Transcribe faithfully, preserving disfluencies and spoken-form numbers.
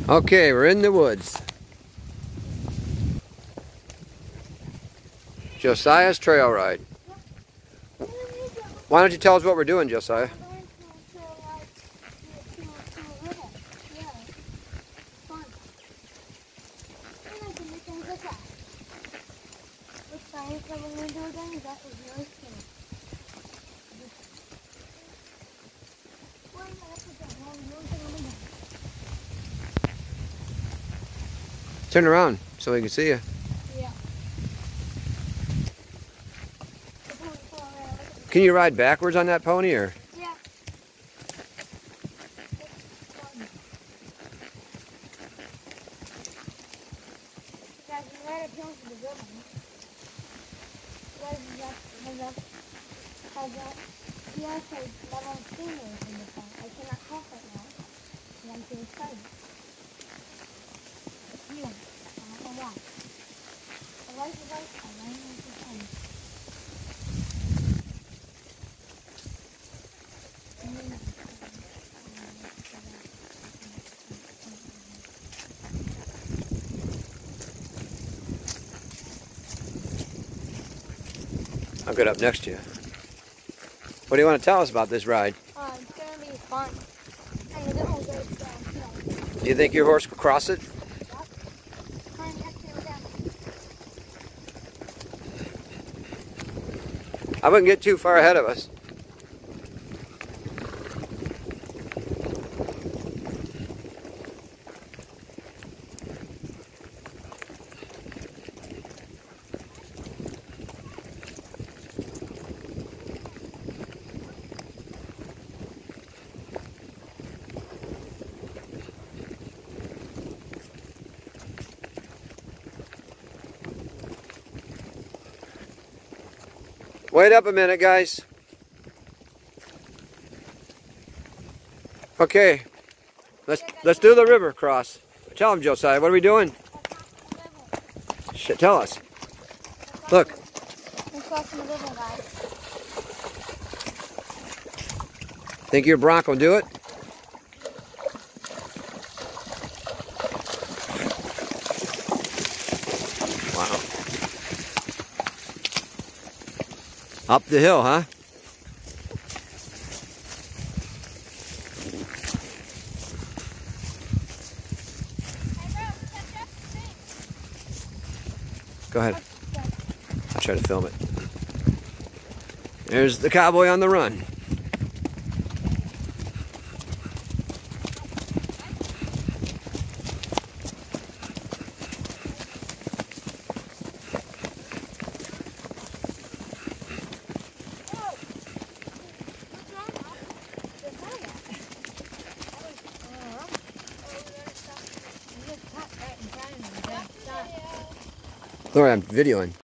Okay, we're in the woods. Josiah's trail ride. Why don't you tell us what we're doing, Josiah? Turn around so we can see you. Yeah. Can you ride backwards on that pony, or? Yeah. Guys, we're right up here to the river. Guys, has that, has that, he also let on stingers in the front. I cannot talk right now. And I'm too excited. You, I don't know why. I like the light, I like the sun. I'll get up next to you. What do you want to tell us about this ride? Uh, it's going to be fun. And the devil goes downhill. Do you think your horse will cross it? Yep. Climb next to down. I wouldn't get too far ahead of us. Wait up a minute, guys. Okay, let's let's do the river cross. Tell him, Josiah. What are we doing? Shit, tell us. Look. We're crossing the river, guys. Think your Bronco will do it? Wow. Up the hill, huh? Go ahead. I'll try to film it. There's the cowboy on the run. Sorry, I'm videoing.